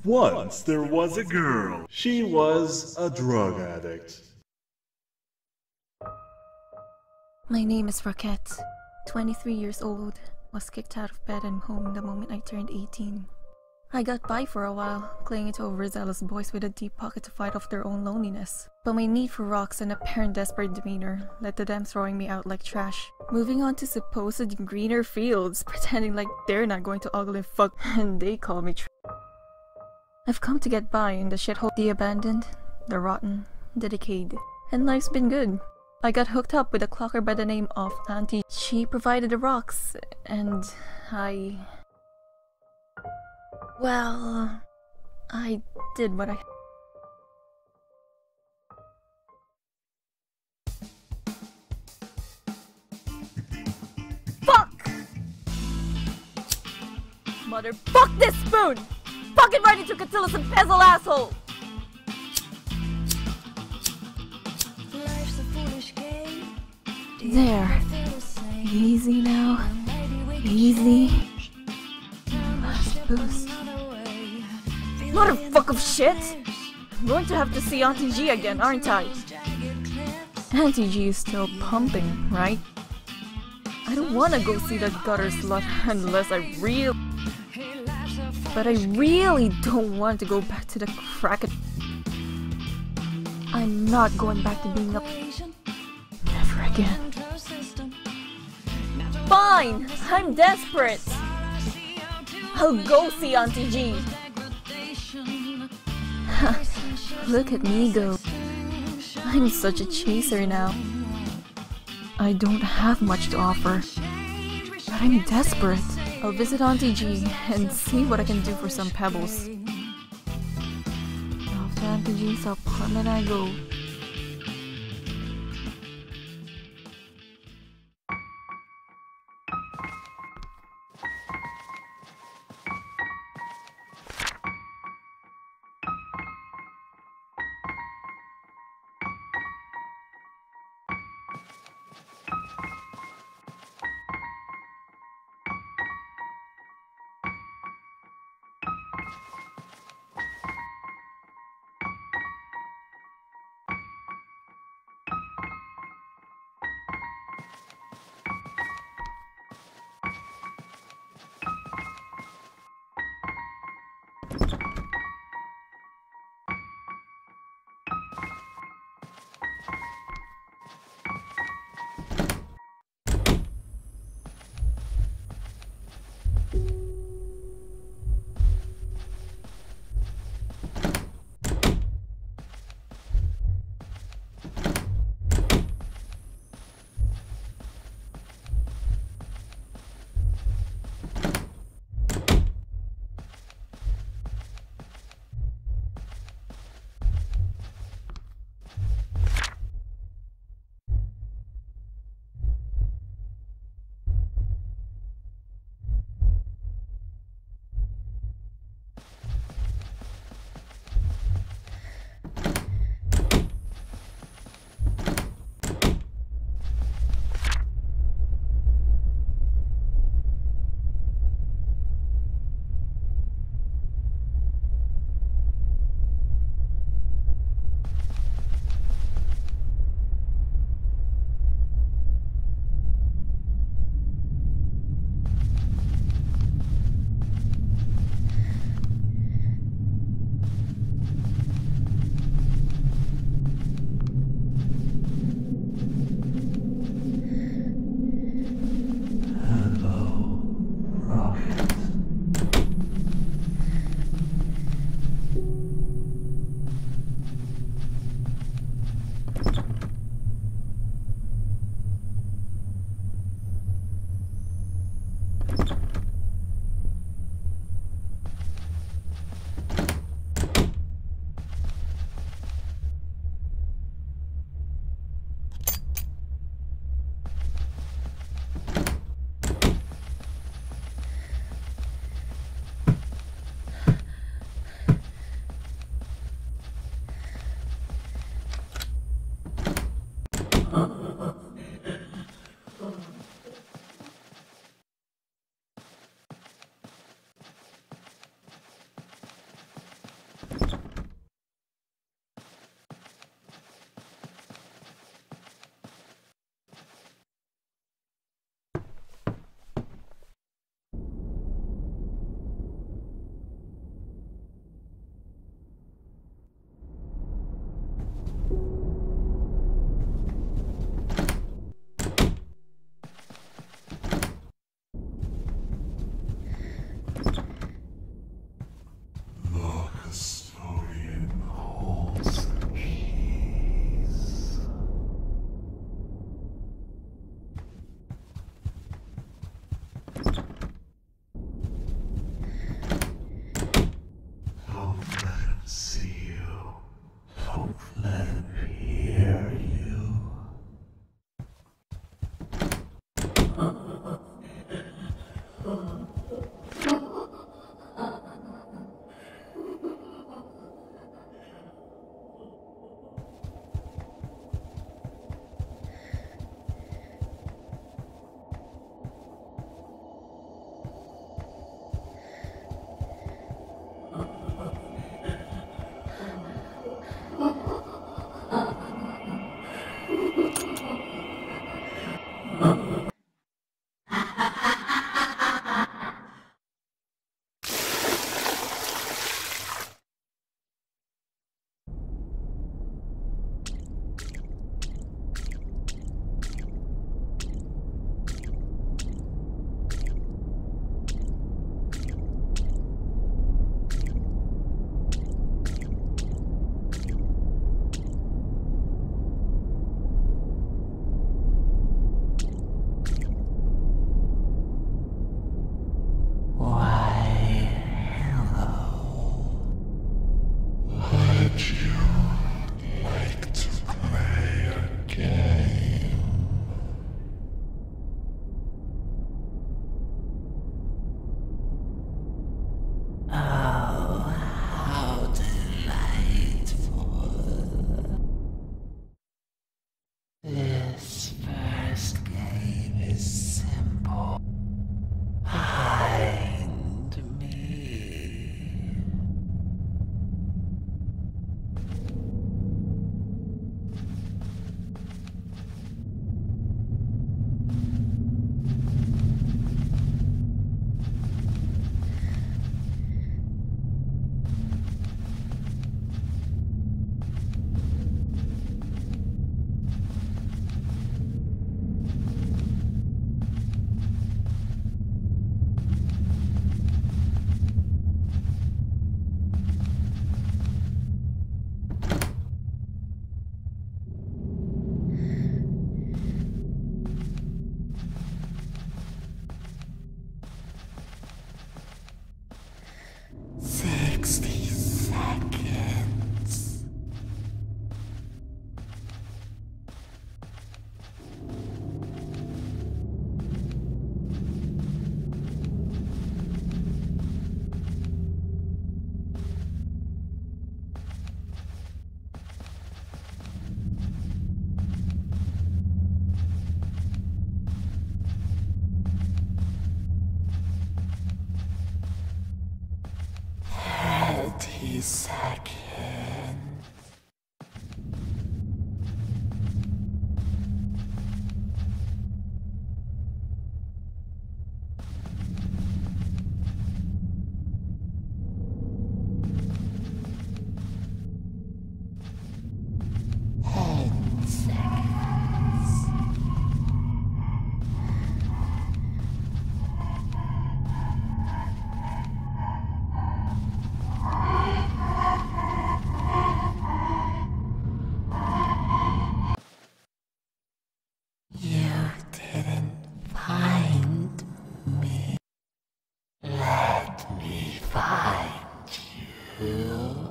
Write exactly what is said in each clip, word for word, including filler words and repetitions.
Once there was a girl. She was a drug addict. My name is Rockette. twenty-three years old. Was kicked out of bed and home the moment I turned eighteen. I got by for a while, clinging to overzealous boys with a deep pocket to fight off their own loneliness. But my need for rocks and apparent desperate demeanor led to them throwing me out like trash. Moving on to supposed greener fields, pretending like they're not going to ugly fuck and they call me trash. I've come to get by in the shithole, the abandoned, the rotten, the decayed. And life's been good. I got hooked up with a clocker by the name of Aunti G. She provided the rocks, and I... Well... I did what I... Fuck! Mother, fuck this spoon! Fucking ready to Catilla's embezzle, asshole! There. Easy now. Easy. Last boost. Motherfuck of shit! I'm going to have to see Aunti G again, aren't I? Aunti G is still pumping, right? I don't wanna go see that gutter slut unless I really... But I really don't want to go back to the crack. I'm not going back to being up. Never again. Fine! I'm desperate! I'll go see Aunti G! Look at me go. I'm such a chaser now. I don't have much to offer. But I'm desperate. I'll visit Aunti G and see what I can do for some pebbles. Off to Aunti G's apartment I go. This first game is simple. Find me. Sixty seconds. Thirty seconds. Ten seconds. You didn't find me. Let me find you.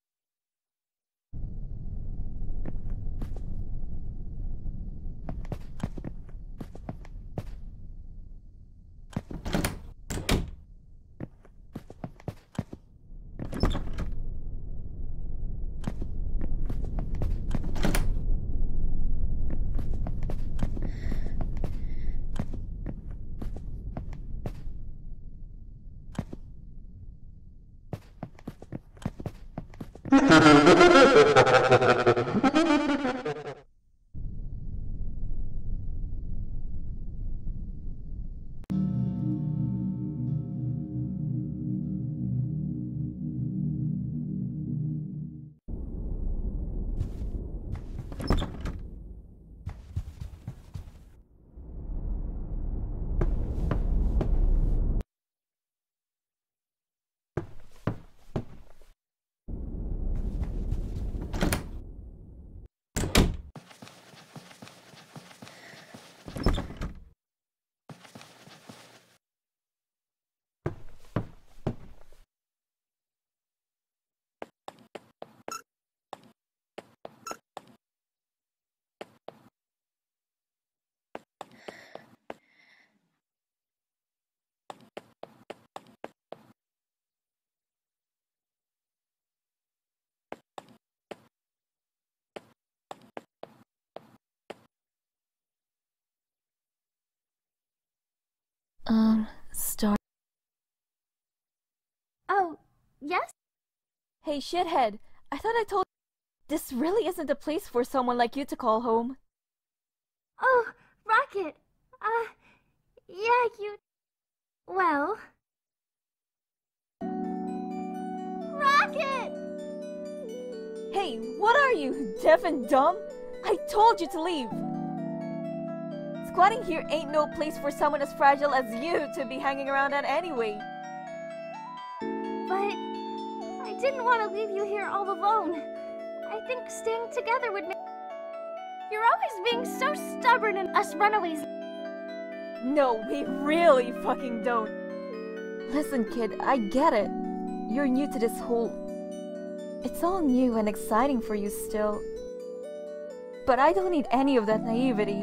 Um, start. Oh, yes? Hey, shithead. I thought I told this really isn't a place for someone like you to call home. Oh, Rockette. Uh, yeah, you... Well... Rockette! Hey, what are you, deaf and dumb? I told you to leave. Squatting here ain't no place for someone as fragile as you to be hanging around at anyway. But... I didn't want to leave you here all alone. I think staying together would make... You're always being so stubborn and us runaways... No, we really fucking don't. Listen, kid, I get it. You're new to this whole... It's all new and exciting for you still. But I don't need any of that naivety.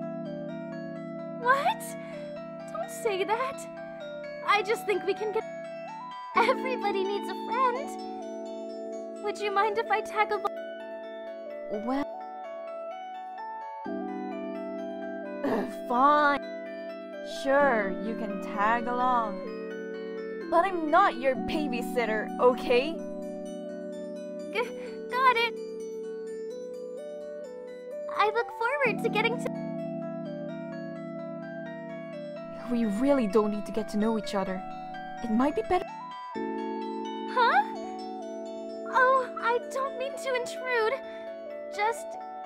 What? Don't say that. I just think we can get... Everybody needs a friend. Would you mind if I tag along? Well... Fine. Sure, you can tag along. But I'm not your babysitter, okay? G got it. I look forward to getting to... We really don't need to get to know each other. It might be better... Huh? Oh, I don't mean to intrude. Just...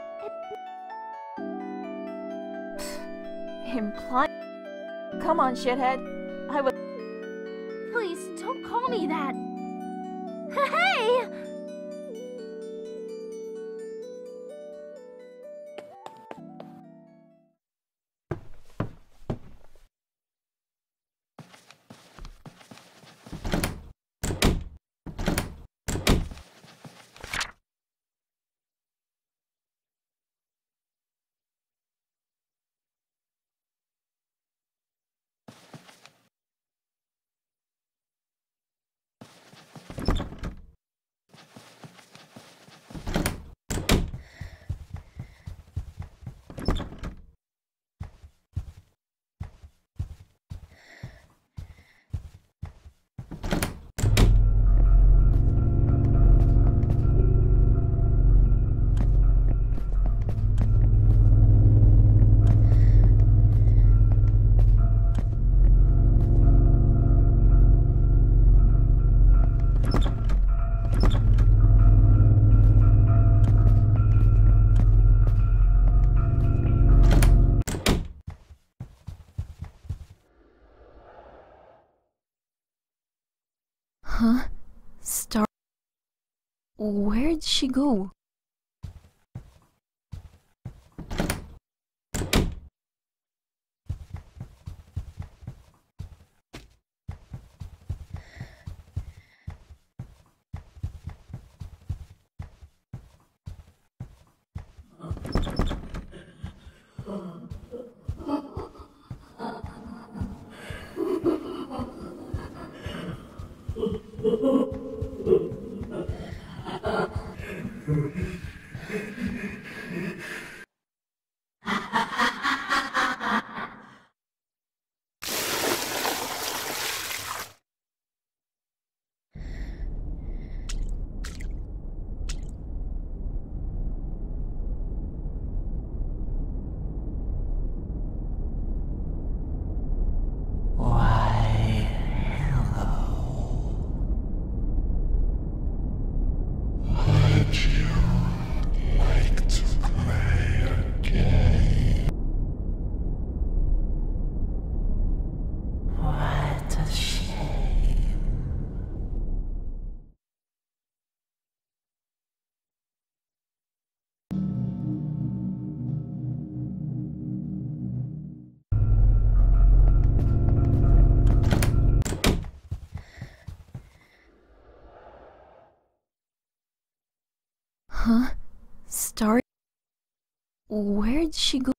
it... Imply... Come on, shithead. I will... Please, don't call me that. Hey! Huh? Star... Where'd she go? Huh? Star... Where'd she go?